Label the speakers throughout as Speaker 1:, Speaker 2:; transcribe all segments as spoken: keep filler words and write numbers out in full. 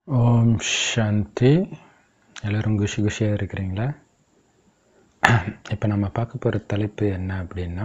Speaker 1: ஓம் சாந்தி. எல்லோரும் குஷி குஷியாக இருக்கிறீங்களா? இப்போ நம்ம பார்க்க போகிற தலைப்பு என்ன அப்படின்னா,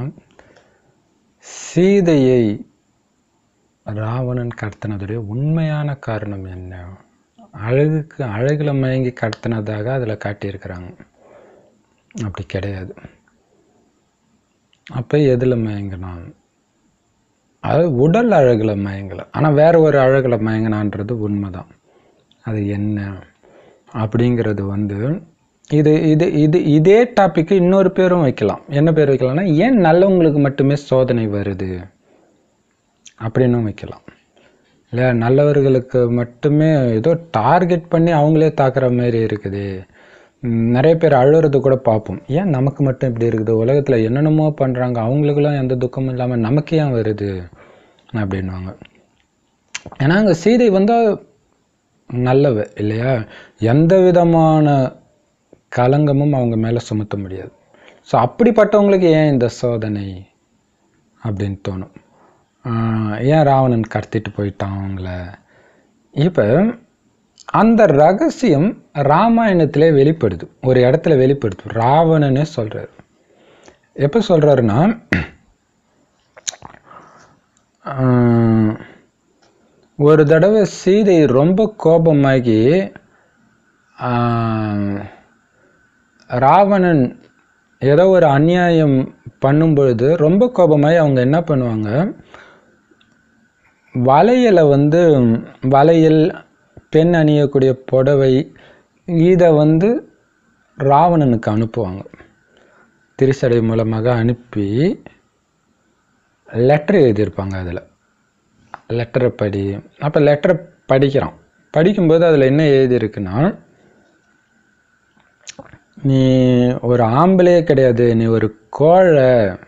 Speaker 1: சீதையை ராவணன் கடத்தினதுடைய உண்மையான காரணம் என்ன? அழகுக்கு அழகில் மயங்கி கடத்தினதாக அதில் காட்டியிருக்கிறாங்க. அப்படி கிடையாது. அப்போ எதில் மயங்கினான்? அது உடல் அழகில் மயங்கலை, ஆனால் வேற ஒரு அழகில் மயங்கினான்றது உண்மைதான். அது என்ன அப்படிங்கிறது வந்து இது இது இது இதே டாபிக்கு இன்னொரு பேரும் வைக்கலாம். என்ன பேர் வைக்கலாம்னா, ஏன் நல்லவங்களுக்கு மட்டுமே சோதனை வருது அப்படின்னும் வைக்கலாம். இல்லை, நல்லவர்களுக்கு மட்டுமே ஏதோ டார்கெட் பண்ணி அவங்களே தாக்குற மாதிரி இருக்குது. நிறைய பேர் அழுறது கூட பார்ப்போம். ஏன் நமக்கு மட்டும் இப்படி இருக்குது? உலகத்தில் என்னென்னமோ பண்ணுறாங்க, அவங்களுக்கெல்லாம் எந்த துக்கமும் இல்லாமல் நமக்கு ஏன் வருது அப்படின்வாங்க. ஏன்னா அங்கே சீதை வந்து நல்லவ இல்லையா? எந்த விதமான கலங்கமும் அவங்க மேலே சுமத்த முடியாது. ஸோ அப்படிப்பட்டவங்களுக்கு ஏன் இந்த சோதனை அப்படின்னு தோணும். ஏன் ராவணன் கடத்திட்டு போயிட்டான் அவங்கள? இப்போ அந்த ரகசியம் ராமாயணத்திலே வெளிப்படுது, ஒரு இடத்துல வெளிப்படுது. ராவணனே சொல்றாரு. எப்போ சொல்றாருன்னா, ஒரு தடவை சீதை ரொம்ப கோபமாகி ராவணன் ஏதோ ஒரு அநியாயம் பண்ணும் பொழுது ரொம்ப கோபமாகி அவங்க என்ன பண்ணுவாங்க, வளையலை வந்து வளையல், பெண் அணியக்கூடிய புடவை, இதை வந்து ராவணனுக்கு அனுப்புவாங்க. திரிசடை மூலமாக அனுப்பி லெட்டர் எழுதியிருப்பாங்க. அதில் லெட்டரை படி. அப்போ லெட்டரை படிக்கிறான். படிக்கும்போது அதில் என்ன எழுதியிருக்குன்னா, நீ ஒரு ஆம்பளையே கிடையாது, நீ ஒரு கோழை,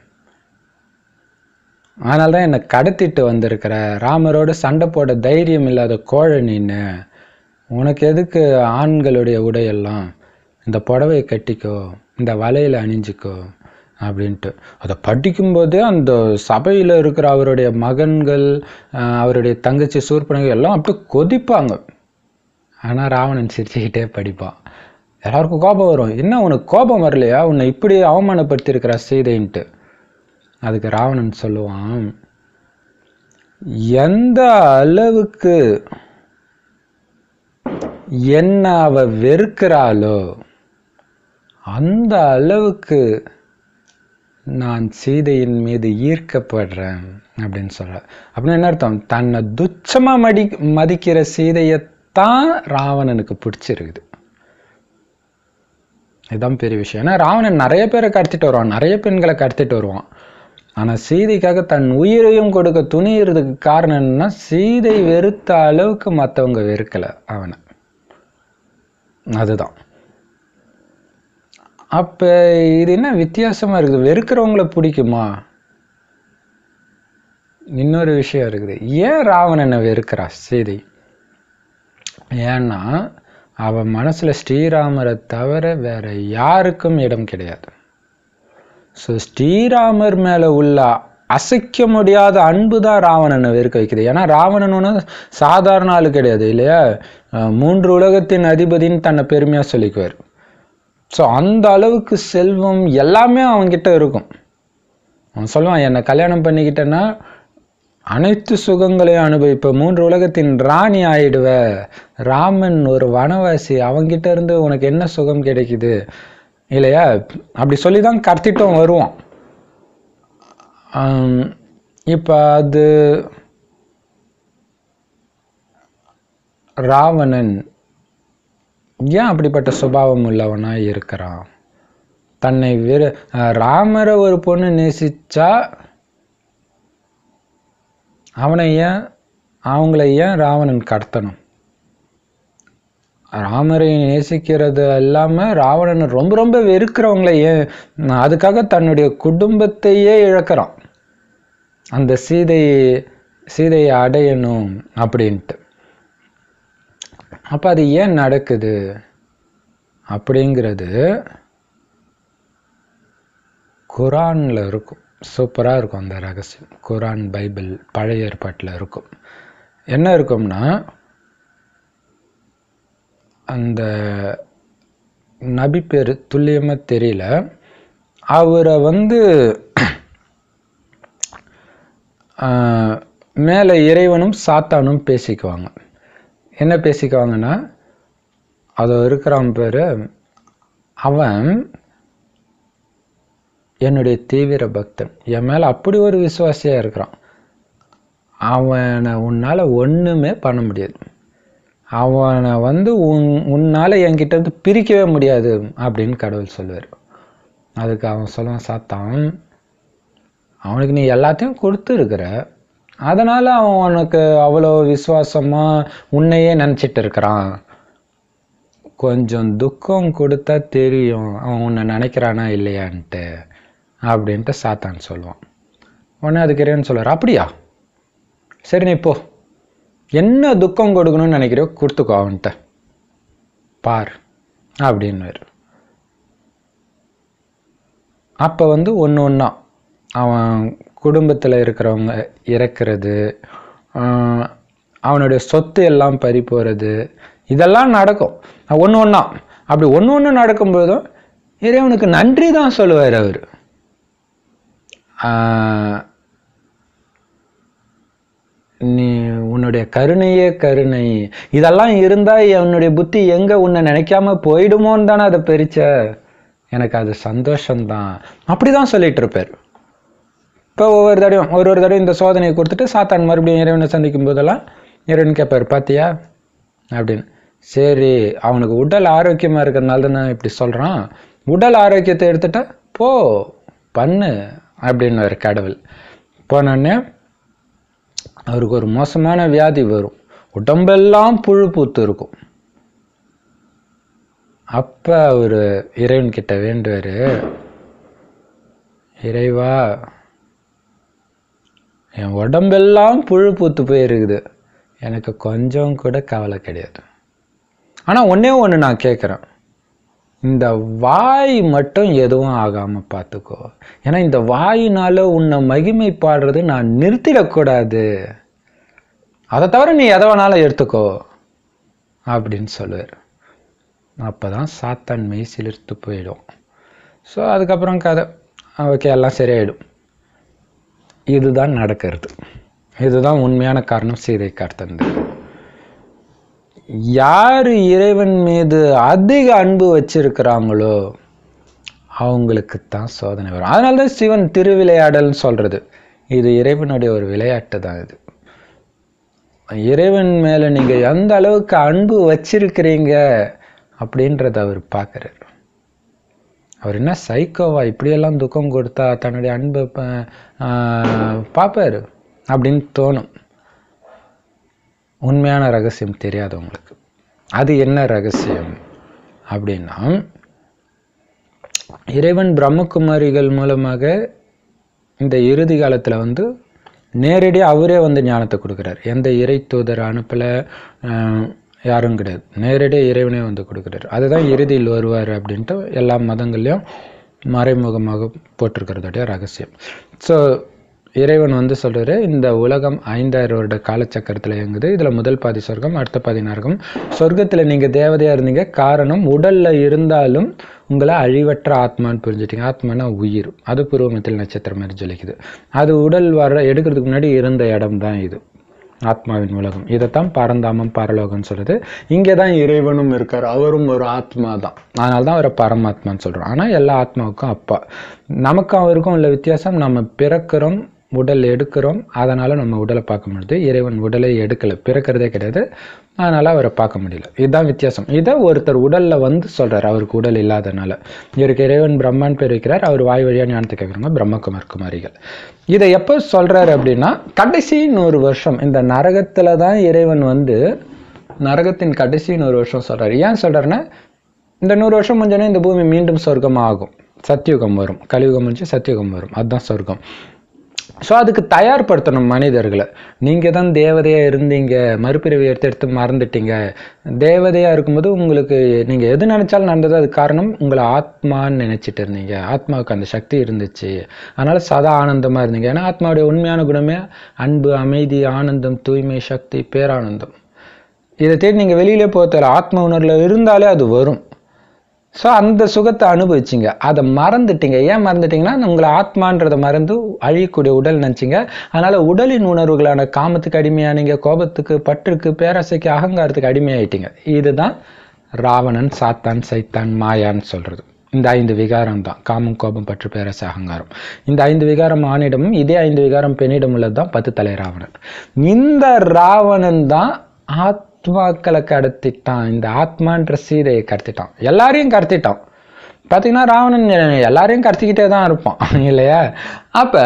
Speaker 1: அதனால தான் என்னை கடத்திட்டு வந்திருக்கிற, ராமரோடு சண்டை போட தைரியம் இல்லாத கோழை நீன்னு, உனக்கு எதுக்கு ஆண்களுடைய உடையெல்லாம், இந்த புடவையை கட்டிக்கோ, இந்த வலையில் அணிஞ்சிக்கோ அப்படின்ட்டு. அதை படிக்கும்போதே அந்த சபையில் இருக்கிற அவருடைய மகன்கள், அவருடைய தங்கச்சி சூர்பனகை எல்லாம் அப்படியே கொதிப்பாங்க. ஆனால் ராவணன் சிரிச்சுக்கிட்டே படிப்பான். எல்லாருக்கும் கோபம் வரும். என்ன உனக்கு கோபம் வரலையா? உன்னை இப்படி அவமானப்படுத்தியிருக்கிற சீதைன்ட்டு. அதுக்கு ராவணன் சொல்லுவான், எந்த அளவுக்கு என்ன அவ வெறுக்கிறாளோ அந்த அளவுக்கு நான் சீதையின் மீது ஈர்க்கப்படுறேன் அப்படின்னு சொல்ற. அப்படின்னு என்ன அர்த்தம்? தன்னை துச்சமா மடி மதிக்கிற சீதையத்தான் ராவணனுக்கு பிடிச்சிருக்குது. இதுதான் பெரிய விஷயம். ஏன்னா ராவணன் நிறைய பேரை கடத்திட்டு வருவான், நிறைய பெண்களை கடத்திட்டு வருவான். ஆனால் சீதைக்காக தன் உயிரையும் கொடுக்க துணிகிறதுக்கு காரணம் என்னன்னா, சீதை வெறுத்த அளவுக்கு மற்றவங்க வெறுக்கலை அவனை. அதுதான். அப்போ இது என்ன வித்தியாசமாக இருக்குது? வெறுக்கிறவங்கள பிடிக்குமா? இன்னொரு விஷயம் இருக்குது. ஏன் ராவணனை வெறுக்கிறா சீதை? ஏன்னா அவன் மனசில் ஸ்ரீராமரை தவிர வேற யாருக்கும் இடம் கிடையாது. ஸோ ஸ்ரீராமர் மேலே உள்ள அசைக்க முடியாத அன்பு தான் ராவணனை வெறுக்க வைக்குது. ஏன்னா ராவணன் ஒன்று சாதாரண ஆள் கிடையாது இல்லையா? மூன்று உலகத்தின் அதிபதின்னு தன்னை பெருமையாக சொல்லிக்குவார். ஸோ அந்த அளவுக்கு செல்வம் எல்லாமே அவன்கிட்ட இருக்கும். அவன் சொல்லுவான், என்னை கல்யாணம் பண்ணிக்கிட்டேன்னா அனைத்து சுகங்களையும் அனுபவிப்ப, மூன்று உலகத்தின் ராணி ஆயிடுவ. ராமன் ஒரு வனவாசி, அவன்கிட்ட இருந்து உனக்கு என்ன சுகம் கிடைக்குது இல்லையா? அப்படி சொல்லி தான் கடத்திட்டும் வருவான். இப்போ அது ராவணன் ஏன் அப்படிப்பட்ட சுபாவம் உள்ளவனா இருக்கிறான்? தன்னை வெறு ராமரை ஒரு பொண்ணு நேசிச்சா அவனை ஏன் அவங்கள ஏன் ராவணன் கடத்தணும்? ராமரை நேசிக்கிறது இல்லாமல் ராவணனை ரொம்ப ரொம்ப வெறுக்கிறவங்கள ஏன்? அதுக்காக தன்னுடைய குடும்பத்தையே இழக்கிறான், அந்த சீதை சீதையை அடையணும் அப்படின்ட்டு. அப்போ அது ஏன் நடக்குது அப்படிங்கிறது குரானில் இருக்கும். சூப்பராக இருக்கும் அந்த ரகசியம். குரான், பைபிள், பழைய ஏற்பாட்டில் இருக்கும். என்ன இருக்கும்னா, அந்த நபி பேர் துல்லியமாக தெரியல, அவரை வந்து மேலே இறைவனும் சாத்தானும் பேசிக்குவாங்க. என்ன பேசிக்குவாங்கன்னா, அது இருக்கிறான் பேர், அவன் என்னுடைய தீவிர பக்தன், என் மேலே அப்படி ஒரு விசுவாசியாக இருக்கிறான், அவனை உன்னால் ஒன்றுமே பண்ண முடியாது, அவனை வந்து உன் உன்னால் என்கிட்ட இருந்து பிரிக்கவே முடியாது அப்படின்னு கடவுள் சொல்லுவார். அதுக்கு அவன் சொல்லுவான், சாத்தான், அவனுக்கு நீ எல்லாத்தையும் கொடுத்துருக்கிற, அதனால் அவன் உனக்கு அவ்வளோ விசுவாசமாக உன்னையே நினச்சிட்டு இருக்கிறான், கொஞ்சம் துக்கம் கொடுத்தா தெரியும் அவன் உன்னை நினைக்கிறானா இல்லையான்ட்டு அப்படின்ட்டு சாத்தான் சொல்லுவான். உடனே அதுக்கு இறைவன் சொல்லுவார், அப்படியா, சரி நீ போ, என்ன துக்கம் கொடுக்கணும்னு நினைக்கிறியோ கொடுத்துக்கோ அவன்கிட்ட பார் அப்படின்னு. அப்போ வந்து ஒன்று ஒன்றா அவன் குடும்பத்தில் இருக்கிறவங்க இறக்கிறது, அவனுடைய சொத்து எல்லாம் பறி போகிறது, இதெல்லாம் நடக்கும் ஒன்று ஒன்றா. அப்படி ஒன்று ஒன்று நடக்கும்போதும் இறைவனுக்கு நன்றி தான் சொல்லுவார் அவர். நீ உன்னுடைய கருணையே கருணை, இதெல்லாம் இருந்தால் என்னுடைய புத்தி எங்கே உன்னை நினைக்காம போயிடுமோன்னு தானே அதை பிரிச்ச, எனக்கு அது சந்தோஷம்தான் அப்படிதான் சொல்லிட்டு இருப்பார். இப்போ ஒவ்வொரு தடவையும் ஒரு ஒரு தடவையும் இந்த சோதனையை கொடுத்துட்டு சாத்தான் மறுபடியும் இறைவனை சந்திக்கும் போதெல்லாம் இறைவன் கேட்பார், பார்த்தியா அப்படின்னு. சரி, அவனுக்கு உடல் ஆரோக்கியமாக இருக்கிறதுனால தான் நான் இப்படி சொல்கிறான், உடல் ஆரோக்கியத்தை எடுத்துட்டா போ பண்ணு அப்படின்னு ஒரு கடவுள். போனோடனே அவருக்கு ஒரு மோசமான வியாதி வரும், உடம்பெல்லாம் புழு பூத்து இருக்கும். அப்ப அவர் இறைவன் கிட்ட வேண்டுவாரு, இறைவா என் உடம்பெல்லாம் புழு பூத்து போயிருக்குது, எனக்கு கொஞ்சம் கூட கவலை கிடையாது, ஆனால் ஒன்றே ஒன்று நான் கேட்குறேன், இந்த வாய் மட்டும் எதுவும் ஆகாமல் பார்த்துக்கோ, ஏன்னா இந்த வாயினால உன்னை மகிமை பாடுறது நான் நிறுத்திடக்கூடாது, அதை தவிர நீ எதை வேணாலும் எடுத்துக்கோ அப்படின்னு சொல்லுவார். அப்போ தான் சாத்தான் மெய் சிலிர்த்து போயிடும். ஸோ அதுக்கப்புறம் கதை ஓகே எல்லாம் சரியாயிடும். இதுதான் நடக்கிறது, இதுதான் உண்மையான காரணம் சீதை காத்தது. யார் இறைவன் மீது அதிக அன்பு வச்சிருக்கிறாங்களோ அவங்களுக்கு தான் சோதனை வரும். அதனால தான் சிவன் திருவிளையாடல்னு சொல்றது, இது இறைவனுடைய ஒரு விளையாட்டு தான். இது இறைவன் மேல நீங்க எந்த அளவுக்கு அன்பு வச்சிருக்கிறீங்க அப்படின்றத அவர் பார்க்குறார். அவர் என்ன சைக்கோவா, இப்படியெல்லாம் துக்கம் கொடுத்தா தன்னுடைய அன்பை பார்ப்பாரு அப்படின்னு தோணும். உண்மையான ரகசியம் தெரியாதவங்களுக்கு. அது என்ன ரகசியம் அப்படின்னா, இறைவன் பிரம்மகுமாரிகள் மூலமாக இந்த இறுதி காலத்தில் வந்து நேரடியாக அவரே வந்து ஞானத்தை கொடுக்குறார். எந்த இறை தூதர் அனுப்பலை, யாரும் கிடையாது, நேரடியாக இறைவனே வந்து கொடுக்குறாரு. அதுதான் இறுதியில் வருவார் அப்படின்ட்டு எல்லா மதங்கள்லையும் மறைமுகமாக போட்டிருக்கிறதுடைய ரகசியம். ஸோ இறைவன் வந்து சொல்கிறாரு, இந்த உலகம் ஐந்தாயிரம் வருட காலச்சக்கரத்தில் இயங்குது, இதில் முதல் பாதி சொர்க்கம், அடுத்த பாதி நரகம். சொர்க்கத்தில் நீங்கள் தேவதையாக இருந்தீங்க, காரணம் உடலில் இருந்தாலும் உங்களை அழிவற்ற ஆத்மான்னு புரிஞ்சுட்டீங்க. ஆத்மானா உயிர், அது பூர்வமத்தில் நட்சத்திரம் மாதிரி ஜொலிக்குது. அது உடல் வர எடுக்கிறதுக்கு முன்னாடி இருந்த இடம் தான் இது ஆத்மாவின் உலகம். இதைத்தான் பரந்தாமம் பரலோகம்னு சொல்லுது. இங்கே தான் இறைவனும் இருக்கார், அவரும் ஒரு ஆத்மா தான், அதனால தான் அவரை பரமாத்மான்னு சொல்கிறோம். ஆனால் எல்லா ஆத்மாவுக்கும் அப்பா. நமக்கும் அவருக்கும் உள்ள வித்தியாசம், நம்ம பிறக்கிறோம், உடல் எடுக்கிறோம், அதனால் நம்ம உடலை பார்க்க முடியுது. இறைவன் உடலை எடுக்கலை, பிறக்கிறதே கிடையாது, அதனால் அவரை பார்க்க முடியல. இதுதான் வித்தியாசம். இதை ஒருத்தர் உடலில் வந்து சொல்கிறார், அவருக்கு உடல் இல்லாதனால. இவருக்கு இறைவன் பிரம்மான் பேர் வைக்கிறார், அவர் வாய் வழியாக ஞானத்தை கேட்குறாங்க பிரம்மகுமார் குமாரிகள். இதை எப்போ சொல்கிறாரு அப்படின்னா, கடைசி நூறு வருஷம் இந்த நரகத்தில் தான் இறைவன் வந்து நரகத்தின் கடைசி நூறு வருஷம் சொல்கிறார். ஏன் சொல்கிறாருன்னா, இந்த நூறு வருஷம் முடிஞ்சோடனே இந்த பூமி மீண்டும் சொர்க்கம் ஆகும், சத்தியுகம் வரும், கலியுகம் முடிஞ்சு சத்தியுகம் வரும், அதுதான் சொர்க்கம். ஸோ அதுக்கு தயார்படுத்தணும் மனிதர்களை. நீங்கள் தான் தேவதையாக இருந்தீங்க, மறுபிறவி எடுத்து எடுத்து மறந்துட்டீங்க. தேவதையாக இருக்கும்போது உங்களுக்கு நீங்கள் எது நினச்சாலும் நடந்தது, அது காரணம் உங்களை ஆத்மான்னு நினச்சிட்டு இருந்தீங்க, ஆத்மாவுக்கு அந்த சக்தி இருந்துச்சு, அதனால் சதா ஆனந்தமாக இருந்தீங்க. ஏன்னா ஆத்மாவுடைய உண்மையான குணமே அன்பு, அமைதி, ஆனந்தம், தூய்மை, சக்தி, பேரானந்தம். இதை தேடி நீங்கள் வெளியிலே போகல, ஆத்ம உணர்வில் இருந்தாலே அது வரும். ஸோ அந்த சுகத்தை அனுபவிச்சிங்க, அதை மறந்துட்டீங்க. ஏன் மறந்துட்டீங்கன்னா உங்களை ஆத்மான்றதை மறந்து அழியக்கூடிய உடல் நினச்சிங்க. அதனால் உடலின் உணர்வுகளான காமத்துக்கு அடிமையானீங்க, கோபத்துக்கு, பற்றுக்கு, பேராசைக்கு, அகங்காரத்துக்கு அடிமையாயிட்டீங்க. இதுதான் ராவணன், சாத்தான், சைத்தான், மாயான்னு சொல்கிறது. இந்த ஐந்து விகாரம் தான் காமம், கோபம், பற்று, பேராசை, அகங்காரம். இந்த ஐந்து விகாரம் ஆணிடமும் இதே ஐந்து விகாரம் பெண்ணிடம் உள்ளது தான் பத்து தலை ராவணன். இந்த ராவணன் தான் ஆத்மாக்களை கடத்திட்டான். இந்த ஆத்மான்ற சீதையை கடத்திட்டான், எல்லாரையும் கடத்திட்டான். பார்த்தீங்கன்னா ராவணன் எல்லாரையும் கடத்திக்கிட்டே தான் இருப்பான் இல்லையா? அப்ப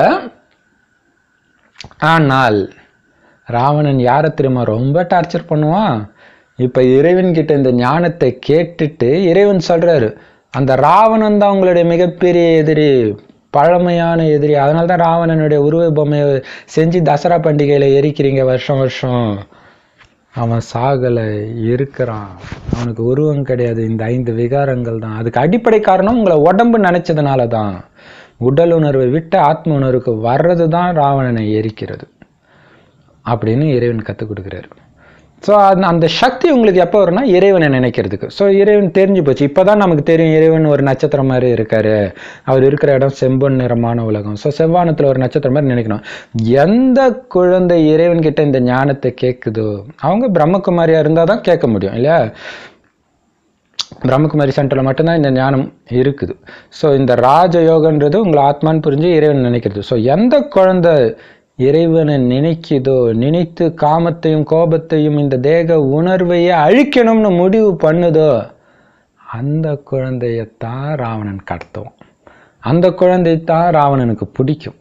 Speaker 1: ஆனால் ராவணன் யாரை தெரியுமா ரொம்ப டார்ச்சர் பண்ணுவான்? இப்ப இறைவன் கிட்ட இந்த ஞானத்தை கேட்டுட்டு இறைவன் சொல்றாரு, அந்த ராவணன் தான் உங்களுடைய மிகப்பெரிய எதிரி, பழமையான எதிரி. அதனால தான் ராவணனுடைய உருவ பொம்மையை செஞ்சு தசரா பண்டிகையில எரிக்கிறீங்க வருஷம் வருஷம். அவன் சாகலை, இருக்கிறான், அவனுக்கு உருவம் கிடையாது. இந்த ஐந்து விகாரங்கள் தான் அதுக்கு அடிப்படை காரணம். உங்களை உடம்பு நினைச்சதுனால தான். உடல் உணர்வை விட்டு ஆத்ம உணர்வுக்கு வர்றது தான் ராவணனை எரிக்கிறது அப்படின்னு இறைவன் கற்றுக் கொடுக்குறாரு. ஸோ அது அந்த சக்தி உங்களுக்கு எப்போ வரும்னா இறைவனை நினைக்கிறதுக்கு. ஸோ இறைவன் தெரிஞ்சு போச்சு. இப்போ தான் நமக்கு தெரியும் இறைவன் ஒரு நட்சத்திரம் மாதிரி இருக்காரு, அவர் இருக்கிற இடம் செம்பொன் நிறமான உலகம். ஸோ செவ்வானத்தில் ஒரு நட்சத்திரம் மாதிரி நினைக்கணும். எந்த குழந்தை இறைவன் கிட்ட இந்த ஞானத்தை கேட்குதோ அவங்க பிரம்மகுமாரியாக இருந்தால் தான் கேட்க முடியும் இல்லையா? பிரம்மகுமாரி சென்டரில் மட்டும்தான் இந்த ஞானம் இருக்குது. ஸோ இந்த ராஜயோகன்றது உங்களை ஆத்மான்னு புரிஞ்சு இறைவன் நினைக்கிறது. ஸோ எந்த குழந்தை இறைவனை நினைக்குதோ, நினைத்து காமத்தையும் கோபத்தையும் இந்த தேக உணர்வையே அழிக்கணும்னு முடிவு பண்ணுதோ அந்த குழந்தையத்தான் ராவணன் கடத்துவான். அந்த குழந்தைத்தான் ராவணனுக்கு பிடிக்கும்.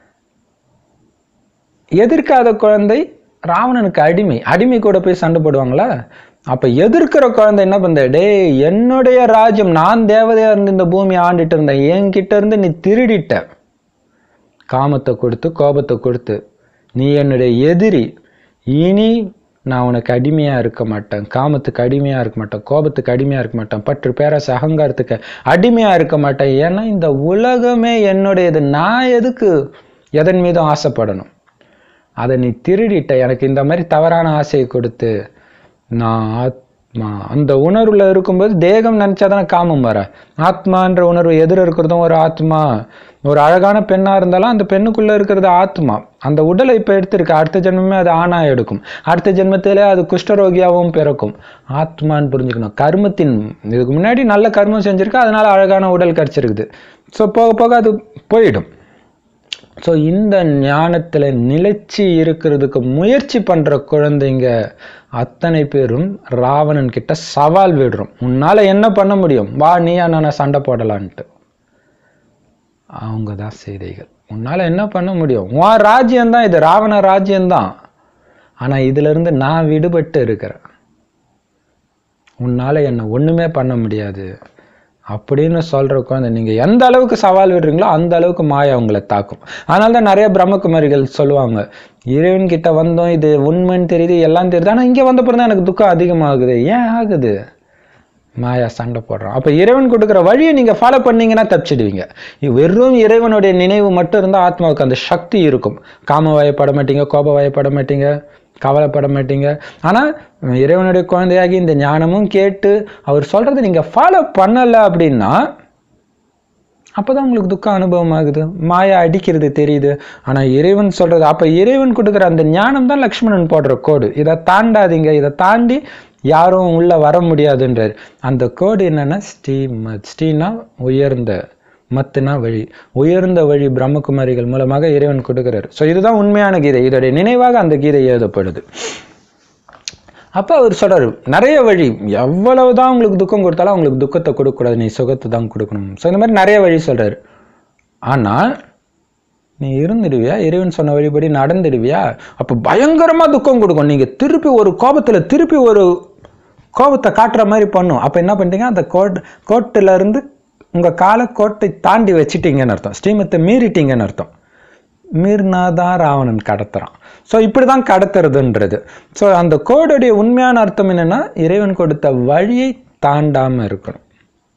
Speaker 1: எதிர்க்காத குழந்தை ராவணனுக்கு அடிமை. அடிமை கூட போய் சண்டை போடுவாங்களா? அப்ப எதிர்க்கிற குழந்தை என்ன பண்ண, டே என்னுடைய ராஜ்யம், நான் தேவதையா இருந்து இந்த பூமியை ஆண்டுட்டு இருந்தேன், என்கிட்ட இருந்து நீ திருடிட்ட, காமத்தை கொடுத்து கோபத்தை கொடுத்து, நீ என்னுடைய எதிரி, இனி நான் உனக்கு அடிமையா இருக்க மாட்டேன், காமத்துக்கு அடிமையா இருக்க மாட்டேன், கோபத்துக்கு அடிமையா இருக்க மாட்டேன், பற்று பேராசை அகங்காரத்துக்கு அடிமையா இருக்க மாட்டேன். ஏன்னா இந்த உலகமே என்னுடையது, நான் எதுக்கு எதன் மீதும் ஆசைப்படணும்? அதை நீ திருடிட்ட, எனக்கு இந்த மாதிரி தவறான ஆசையை கொடுத்து. நான் ஆத்மா அந்த உணர்வுல இருக்கும்போது தேகம் நினைச்சாதானே காமம் வர. ஆத்மான்ற உணர்வு எதிர இருக்கிறதும் ஒரு ஆத்மா. ஒரு அழகான பெண்ணா இருந்தாலும் அந்த பெண்ணுக்குள்ள இருக்கிறது ஆத்மா. அந்த உடலை இப்ப எடுத்திருக்க, அடுத்த ஜென்மமே அது ஆணா எடுக்கும், அடுத்த ஜென்மத்திலே அது குஷ்டரோகியாவும் பிறக்கும். ஆத்மான்னு புரிஞ்சுக்கணும். கர்மத்தின் இதுக்கு முன்னாடி நல்ல கர்மம் செஞ்சிருக்கு, அதனால அழகான உடல் கிடைச்சிருக்குது. ஸோ போக போக அது போயிடும். ஸோ இந்த ஞானத்துல நிலைச்சி இருக்கிறதுக்கு முயற்சி பண்ற குழந்தைங்க அத்தனை பேரும் ராவணன் கிட்ட சவால் விடுறோம். உன்னால என்ன பண்ண முடியும், வா நீயா நானா சண்டை போடலான்ட்டு. அவங்க தான் சீதைகள். உன்னால என்ன பண்ண முடியும், உன் ராஜ்யம்தான் இது, ராவண ராஜ்யம்தான், ஆனா இதுல இருந்து நான் விடுபட்டு இருக்கிறேன், உன்னால என்ன ஒண்ணுமே பண்ண முடியாது அப்படின்னு சொல்ற குழந்தை. நீங்க எந்த அளவுக்கு சவால் விடுறீங்களோ அந்த அளவுக்கு மாயா உங்களை தாக்கும். அதனாலதான் நிறைய பிரம்மகுமாரிகள் சொல்லுவாங்க, இறைவன் கிட்ட வந்தோம், இது உண்மைன்னு தெரியுது, எல்லாம் தெரியுது, ஆனா இங்க வந்த பிறகு எனக்கு துக்கம் அதிகமாகுது. ஏன் ஆகுது? மாயா சண்டை போடுறோம். அப்ப இறைவன் கொடுக்குற வழியை நீங்க ஃபாலோ பண்ணீங்கன்னா தப்பிச்சிடுவீங்க. வெறும் இறைவனுடைய நினைவு மட்டும் இருந்தால் ஆத்மாவுக்கு அந்த சக்தி இருக்கும். காம வயப்பட மாட்டீங்க, கோப வயப்பட மாட்டீங்க, கவலைப்பட மாட்டீங்க. ஆனா இறைவனுடைய குழந்தையாகி இந்த ஞானமும் கேட்டு அவர் சொல்றதை நீங்க ஃபாலோ பண்ணல அப்படின்னா அப்பதான் உங்களுக்கு துக்கம் அனுபவம் ஆகுது, மாயா அடிக்கிறது தெரியுது. ஆனா இறைவன் சொல்றது, அப்ப இறைவன் கொடுக்குற அந்த ஞானம் தான் லக்ஷ்மணன் போடுற கோடு. இதை தாண்டாதீங்க, இதை தாண்டி யாரும் உள்ள வர முடியாதுன்றார். அந்த கோடு என்னன்னா ஸ்ரீமத். ஸ்ரீனா உயர்ந்த, மத்துனா வழி, உயர்ந்த வழி பிரம்மகுமாரிகள் மூலமாக இறைவன் கொடுக்கிறார். ஸோ இதுதான் உண்மையான கீதை. இதோடைய நினைவாக அந்த கீதை எழுதப்படுது. அப்ப அவர் சொல்றாரு, நிறைய வழி, எவ்வளவுதான் உங்களுக்கு துக்கம் கொடுத்தாலும் அவங்களுக்கு துக்கத்தை கொடுக்கக்கூடாது, நீ சுகத்தை தான் கொடுக்கணும். ஸோ இந்த மாதிரி நிறைய வழி சொல்றாரு. ஆனா நீ இருந்துடுவியா, இறைவன் சொன்ன வழிபடி நடந்துடுவியா, அப்ப பயங்கரமா துக்கம் கொடுக்கும். நீங்க திருப்பி ஒரு கோபத்துல திருப்பி ஒரு கோபத்தை காட்டுற மாதிரி பண்ணும். அப்ப என்ன பண்ணிட்டீங்க, அந்த கோட் கோட்டுல இருந்து உங்க காலை கோட்டை தாண்டி வச்சுட்டீங்கன்னு அர்த்தம், ஸ்ரீமத்தை மீறிட்டீங்கன்னு அர்த்தம். மீறினாதான் ராவணன் கடத்துறான். ஸோ இப்படிதான் கடத்துறதுன்றது. ஸோ அந்த கோடுடைய உண்மையான அர்த்தம் என்னன்னா, இறைவன் கொடுத்த வழியை தாண்டாம இருக்கணும்.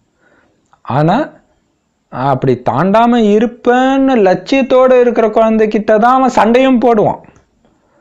Speaker 1: ஆனா அப்படி தாண்டாம இருப்பேன்னு லட்சியத்தோடு இருக்கிற குழந்தைகிட்ட தான் அவன் சண்டையும் போடுவான்.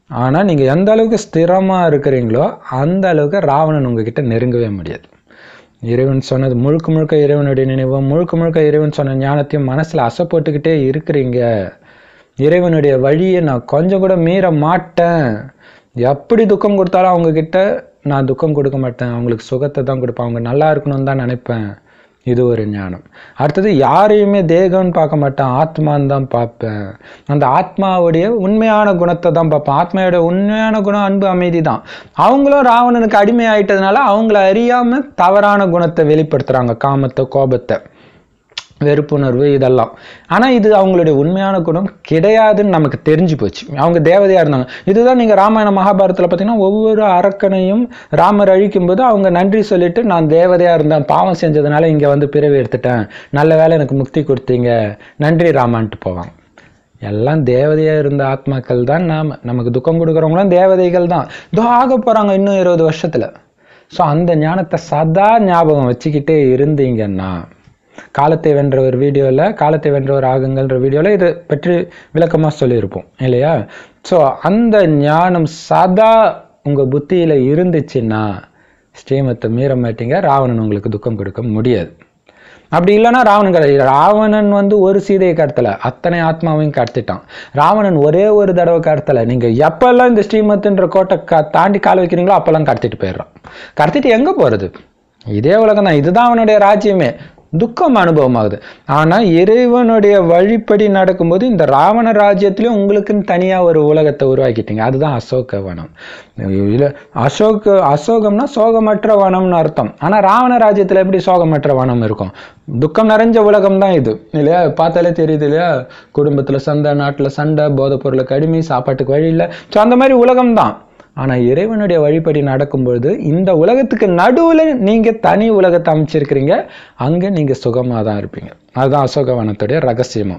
Speaker 1: ஆனால் நீங்கள் எந்த அளவுக்கு ஸ்திரமாக இருக்கிறீங்களோ அந்த அளவுக்கு ராவணன் உங்ககிட்ட நெருங்கவே முடியாது. இறைவன் சொன்னது முழுக்க முழுக்க இறைவனுடைய நினைவும் முழுக்க முழுக்க இறைவன் சொன்ன ஞானத்தையும் மனசில் அசை போட்டுக்கிட்டே இருக்கிறீங்க. இறைவனுடைய வழியை நான் கொஞ்சம் கூட மீற மாட்டேன், எப்படி துக்கம் கொடுத்தாலும் அவங்கக்கிட்ட நான் துக்கம் கொடுக்க மாட்டேன், அவங்களுக்கு சுகத்தை தான் கொடுப்பேன், அவங்க நல்லா இருக்கணும்னு தான் நினைப்பேன். இது ஒரு ஞானம். அடுத்தது யாரையுமே தேகம்னு பார்க்க மாட்டேன், ஆத்மான்னு தான் பார்ப்பேன். அந்த ஆத்மாவுடைய உண்மையான குணத்தை தான் பார்ப்பேன். ஆத்மாவோட உண்மையான குணம் அன்பு அமைதி தான். அவங்களும் ராவணனுக்கு அடிமை ஆயிட்டதுனால அவங்கள அறியாம தவறான குணத்தை வெளிப்படுத்துறாங்க, காமத்தை, கோபத்தை, வெறுப்புணர்வு, இதெல்லாம். ஆனால் இது அவங்களுடைய உண்மையான குணம் கிடையாதுன்னு நமக்கு தெரிஞ்சு போச்சு. அவங்க தேவதையாக இருந்தாங்க. இதுதான் நீங்கள் ராமாயண மகாபாரதத்தில் பார்த்தீங்கன்னா ஒவ்வொரு அரக்கனையும் ராமர் அழிக்கும்போது அவங்க நன்றி சொல்லிட்டு, நான் தேவதையாக இருந்தேன், பாவம் செஞ்சதுனால இங்கே வந்து பிறவி எடுத்துட்டேன், நல்ல வேலை எனக்கு முக்தி கொடுத்தீங்க, நன்றி ராமான்ட்டு போவாங்க. எல்லாம் தேவதையாக இருந்த ஆத்மாக்கள் தான் நாம். நமக்கு துக்கம் கொடுக்குறவங்களாம் தேவதைகள் தான். இதோ ஆக போகிறாங்க இன்னும் இருபது வருஷத்தில். ஸோ அந்த ஞானத்தை சதா ஞாபகம் வச்சுக்கிட்டே இருந்தீங்கன்னா, காலத்தை வென்ற ஒரு வீடியோவில், காலத்தை வென்ற ஒரு ஆகுங்கள்ன்ற வீடியோவில் இதை பற்றி விளக்கமாக சொல்லியிருப்போம் இல்லையா? ஸோ அந்த ஞானம் சதா உங்கள் புத்தியில் இருந்துச்சுன்னா ஸ்ரீமத்தை மீற மாட்டீங்க, ராவணன் உங்களுக்கு துக்கம் கொடுக்க முடியாது. அப்படி இல்லைன்னா ராவணன் கிடையாது. ராவணன் வந்து ஒரு சீதையை கடத்தலை, அத்தனை ஆத்மாவையும் கடத்திட்டான். ராவணன் ஒரே ஒரு தடவை கடத்தலை. நீங்கள் எப்பெல்லாம் இந்த ஸ்ரீமத்துன்ற கோட்டை க தாண்டி கால் வைக்கிறீங்களோ அப்போல்லாம் கடத்திட்டு போயிடுறான். கடத்திட்டு எங்கே போகிறது? இதே உலகம் தான், இதுதான் அவனுடைய ராஜ்யமே. துக்கம் அனுபவமாகுது. ஆனால் இறைவனுடைய வழிப்படி நடக்கும்போது இந்த ராவண ராஜ்யத்திலையும் உங்களுக்குன்னு தனியாக ஒரு உலகத்தை உருவாக்கிட்டீங்க. அதுதான் அசோக வனம். இல்லை, அசோக அசோகம்னா சோகமற்ற வனம்னு அர்த்தம். ஆனால் ராவண ராஜ்யத்தில் எப்படி சோகமற்ற வனம் இருக்கும்? துக்கம் நிறைஞ்ச உலகம் தான் இது இல்லையா? பார்த்தாலே தெரியுது இல்லையா? குடும்பத்தில் சண்டை, நாட்டில் சண்டை, போதைப் பொருளுக்கு அடிமை, சாப்பாட்டுக்கு வழி இல்லை. ஸோ அந்த மாதிரி உலகம்தான். ஆனால் இறைவனுடைய வழிபடி நடக்கும்பொழுது இந்த உலகத்துக்கு நடுவில் நீங்கள் தனி உலகத்தை அமைச்சிருக்கிறீங்க, அங்கே நீங்கள் சுகமாக தான் இருப்பீங்க. அதுதான் அசோகவனத்துடைய ரகசியமும்.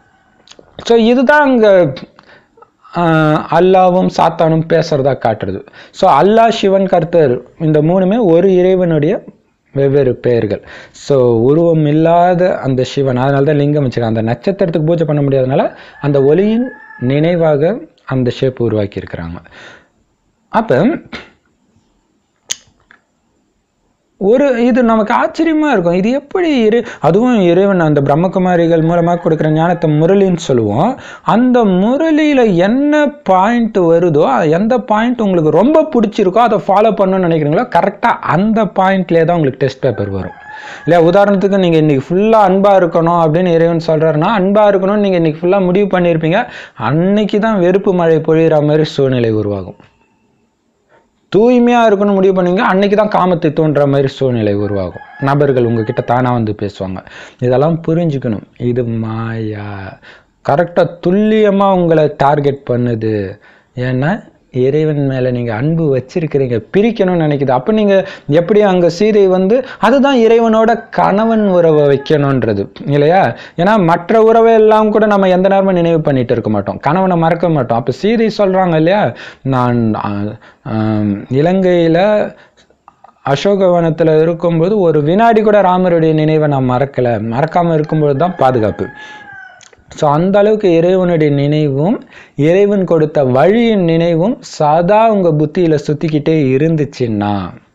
Speaker 1: ஸோ இதுதான் அங்கே அல்லாவும் சாத்தானும் பேசுகிறதா காட்டுறது. ஸோ அல்லாஹ், சிவன், கர்த்தர், இந்த மூணுமே ஒரு இறைவனுடைய வெவ்வேறு பெயர்கள். ஸோ உருவம் இல்லாத அந்த சிவன், அதனால தான் லிங்கம் வச்சுருக்காங்க. அந்த நட்சத்திரத்துக்கு பூஜை பண்ண முடியாதனால அந்த ஒளியின் நினைவாக அந்த ஷேப் உருவாக்கி இருக்கிறாங்க. அப்போ ஒரு இது நமக்கு ஆச்சரியமாக இருக்கும். இது எப்படி இறை அதுவும் இறைவன் அந்த பிரம்மகுமாரிகள் மூலமாக கொடுக்குற ஞானத்தை முரளின்னு சொல்லுவோம். அந்த முரளியில் என்ன பாயிண்ட் வருதோ, எந்த பாயிண்ட் உங்களுக்கு ரொம்ப பிடிச்சிருக்கோ அதை ஃபாலோ பண்ணணும்னு நினைக்கிறீங்களோ கரெக்டாக அந்த பாயிண்ட்லேயே தான் உங்களுக்கு டெஸ்ட் பேப்பர் வரும் இல்லையா? உதாரணத்துக்கு நீங்கள் இன்றைக்கி ஃபுல்லாக அன்பாக இருக்கணும் அப்படின்னு இறைவன் சொல்கிறாருன்னா, அன்பாக இருக்கணும்னு நீங்கள் இன்றைக்கி ஃபுல்லாக முடிவு பண்ணியிருப்பீங்க. அன்னைக்கு தான் வெறுப்பு மழை பொழிகிற மாதிரி சூழ்நிலை உருவாகும். தூய்மையாக இருக்கணும்னு முடிவு பண்ணுவீங்க, அன்னைக்கு தான் காமத்தை தோன்ற மாதிரி சூழ்நிலை உருவாகும். நபர்கள் உங்ககிட்ட தானாக வந்து பேசுவாங்க. இதெல்லாம் புரிஞ்சுக்கணும். இது மாயா கரெக்டாக துல்லியமாக உங்களை டார்கெட் பண்ணுது. ஏன்னா இறைவன் மேலே நீங்கள் அன்பு வச்சிருக்கிறீங்க, பிரிக்கணும்னு நினைக்குது. அப்போ நீங்கள் எப்படி அங்கே சீதை வந்து அதுதான் இறைவனோட கணவன் உறவை வைக்கணுன்றது இல்லையா? ஏன்னா மற்ற உறவை எல்லாம் கூட நம்ம எந்த நேரமும் நினைவு பண்ணிட்டு இருக்க மாட்டோம், கணவனை மறக்க மாட்டோம். அப்போ சீதை சொல்கிறாங்க இல்லையா, நான் இலங்கையில் அசோகவனத்தில் இருக்கும்போது ஒரு வினாடி கூட ராமருடைய நினைவை நான் மறக்கலை, மறக்காமல் இருக்கும்போது தான் பாதுகாப்பு. ஸோ அந்த அளவுக்கு இறைவனுடைய நினைவும் இறைவன் கொடுத்த வழியின் நினைவும் சதா உங்கள் புத்தியில் சுற்றிக்கிட்டே இருந்துச்சுன்னா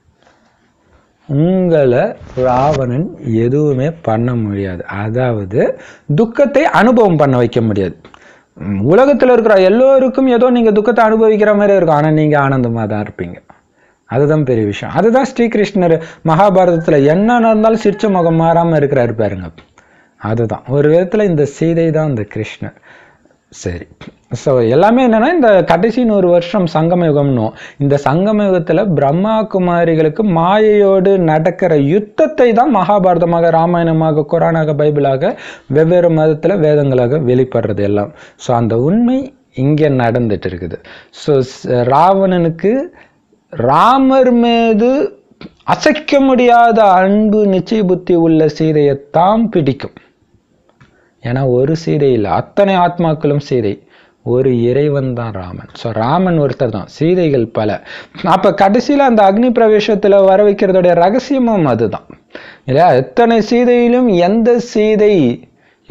Speaker 1: உங்களை ராவணன் எதுவுமே பண்ண முடியாது. அதாவது துக்கத்தை அனுபவம் பண்ண வைக்க முடியாது. உலகத்தில் இருக்கிற எல்லோருக்கும் ஏதோ நீங்கள் துக்கத்தை அனுபவிக்கிற மாதிரி இருக்கும், ஆனால் நீங்கள் ஆனந்தமாக தான் இருப்பீங்க. அதுதான் பெரிய விஷயம். அதுதான் ஸ்ரீகிருஷ்ணர் மகாபாரதத்தில் என்ன நடந்தாலும் சிரிச்ச முகம் மாறாமல் இருக்கிறாரு பாருங்க. அதுதான் ஒரு விதத்தில் இந்த சீதை தான் இந்த கிருஷ்ணர். சரி, ஸோ எல்லாமே என்னென்னா இந்த கடைசி நூறு வருஷம் சங்கம யுகம்னும், இந்த சங்கம யுகத்தில் பிரம்மா குமாரிகளுக்கு மாயையோடு நடக்கிற யுத்தத்தை தான் மகாபாரதமாக, ராமாயணமாக, குரானாக, பைபிளாக, வெவ்வேறு மதத்தில் வேதங்களாக வெளிப்படுறது எல்லாம். ஸோ அந்த உண்மை இங்கே நடந்துட்டு இருக்குது. ஸோ ராவணனுக்கு ராமர் மீது அசைக்க முடியாத அன்பு நிச்சய புத்தி உள்ள சீதையைத்தான் பிடிக்கும். ஏன்னா ஒரு சீதை இல்லை, அத்தனை ஆத்மாக்களும் சீதை, ஒரு இறைவன் தான் ராமன். ஸோ ராமன் ஒருத்தர் தான், சீதைகள் பல. அப்போ கடைசியில் அந்த அக்னி பிரவேசத்தில் வர வைக்கிறதோடைய ரகசியமும் அதுதான் இல்லையா? எத்தனை சீதையிலும் எந்த சீதை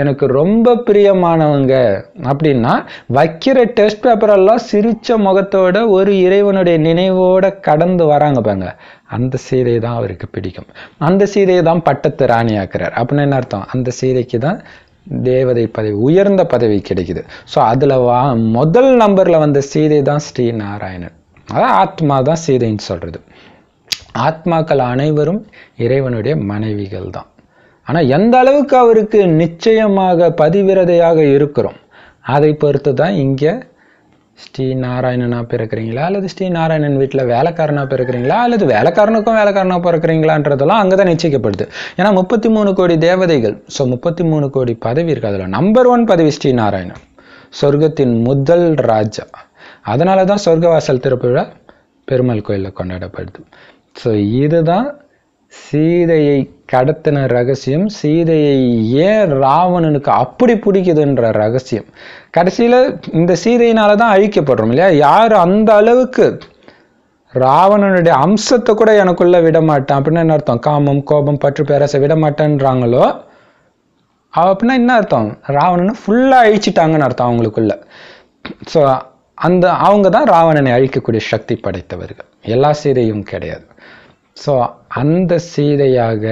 Speaker 1: எனக்கு ரொம்ப பிரியமானவங்க அப்படின்னா வைக்கிற டெஸ்ட் பேப்பர் எல்லாம் சிரிச்ச முகத்தோட ஒரு இறைவனுடைய நினைவோட கடந்து வராங்க பாங்க, அந்த சீதை தான் அவருக்கு பிடிக்கும். அந்த சீதையை தான் பட்டத்து ராணி ஆக்குறார். அப்படின்னு என்ன அர்த்தம்? அந்த சீதைக்கு தான் தேவதை பதவி, உயர்ந்த பதவி கிடைக்குது. ஸோ அதில் வா முதல் நம்பரில் வந்த சீதை தான் ஸ்ரீ நாராயணன். அதான் ஆத்மா தான் சீதைன்னு சொல்கிறது. ஆத்மாக்கள் அனைவரும் இறைவனுடைய மனைவிகள் தான். ஆனால் எந்த அளவுக்கு அவருக்கு நிச்சயமாக பதிவிரதையாக இருக்கிறோம் அதை பொறுத்து தான் இங்கே ஸ்ரீ நாராயணனா பிறக்கிறீங்களா அல்லது ஸ்ரீ நாராயணன் வீட்டில் வேலைக்காரனா பிறக்கிறீங்களா அல்லது வேலைக்காரனுக்கும் வேலைக்காரனா பிறக்கிறீங்களான்றதெல்லாம் அங்கே தான் நிச்சயிக்கப்படுது. ஏன்னா முப்பத்தி மூணு கோடி தேவதைகள், ஸோ முப்பத்தி மூணு கோடி பதவி இருக்கு. அதில் நம்பர் ஒன் பதவி ஸ்ரீ நாராயணன், சொர்க்கத்தின் முதல் ராஜா. அதனால தான் சொர்க்கவாசல் திறப்பு விழா பெருமாள் கோயிலில் கொண்டாடப்படுது. ஸோ இதுதான் சீதையை கடத்தின ரகசியம். சீதையை ஏன் ராவணனுக்கு அப்படி பிடிக்குதுன்ற ரகசியம். கடைசியில் இந்த சீதையினால தான் அழிக்கப்படுறோம் இல்லையா? யார் அந்த அளவுக்கு ராவணனுடைய அம்சத்தை கூட எனக்குள்ள விட மாட்டேன் அப்படின்னு என்ன அர்த்தம்? காமம், கோபம், பற்று, பேராசை விட மாட்டேன்றாங்களோ அப்படின்னா என்ன அர்த்தம்? ராவணனை ஃபுல்லாக அழிச்சிட்டாங்கன்னு அர்த்தம் அவங்களுக்குள்ள. ஸோ அந்த அவங்க தான் ராவணனை அழிக்கக்கூடிய சக்தி படைத்தவர்கள். எல்லா சீதையும் கிடையாது. ஸோ அந்த சீதையாக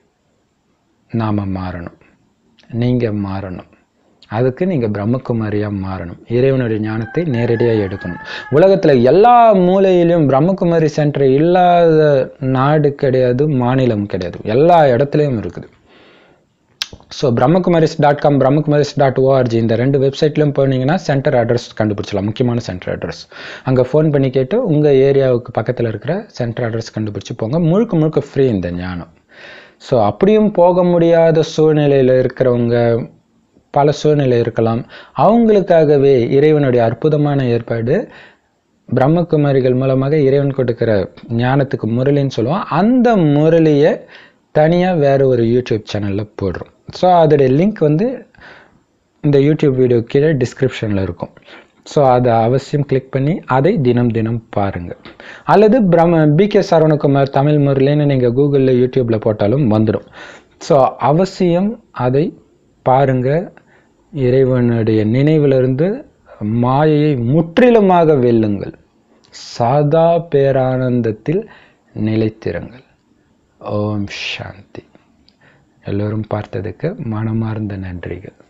Speaker 1: நாம் மாறணும். நீங்கள் மாறணும். அதுக்கு நீங்கள் பிரம்மகுமாரியாக மாறணும். இறைவனுடைய ஞானத்தை நேரடியாக எடுக்கணும். உலகத்தில் எல்லா மூலையிலும் பிரம்மகுமாரி சென்டர் இல்லாத நாடு கிடையாது, மாநிலம் கிடையாது, எல்லா இடத்துலையும் இருக்குது. So Brahmakumaris dot com, Brahmakumaris dot O R G இந்த ரெண்டு வெப்சைட்லையும் போனீங்கன்னா சென்டர் அட்ரஸ் கண்டுபிடிச்சலாம், முக்கியமான சென்டர் அட்ரஸ். அங்கே ஃபோன் பண்ணி கேட்டு உங்கள் ஏரியாவுக்கு பக்கத்தில் இருக்கிற சென்டர் அட்ரஸ் கண்டுபிடிச்சி போங்க. முழுக்க முழுக்க ஃப்ரீ இந்த ஞானம். ஸோ அப்படியும் போக முடியாத சூழ்நிலையில் இருக்கிறவங்க, பல சூழ்நிலை இருக்கலாம், அவங்களுக்காகவே இறைவனுடைய அற்புதமான ஏற்பாடு பிரம்மகுமாரிகள் மூலமாக இறைவன் கொடுக்கிற ஞானத்துக்கு முரளின்னு சொல்லுவோம். அந்த முரளியை தனியாக வேறு ஒரு யூடியூப் சேனலில் போடுறோம். ஸோ அதோடைய லிங்க் வந்து இந்த யூடியூப் வீடியோ கீழே டிஸ்கிரிப்ஷனில் இருக்கும். ஸோ அதை அவசியம் கிளிக் பண்ணி அதை தினம் தினம் பாருங்கள். அல்லது பிரம்ம பி கே சரவணகுமார் தமிழ் முரளின்னு நீங்கள் கூகுளில் யூடியூப்பில் போட்டாலும் வந்துடும். ஸோ அவசியம் அதை பாருங்கள். இறைவனுடைய நினைவிலிருந்து மாயையை முற்றிலுமாக வெல்லுங்கள். சதா பேரானந்தத்தில் நிலைத்திருங்கள். ஓம் சாந்தி. எல்லோரும் பார்த்ததுக்கு மனமார்ந்த நன்றிகள்.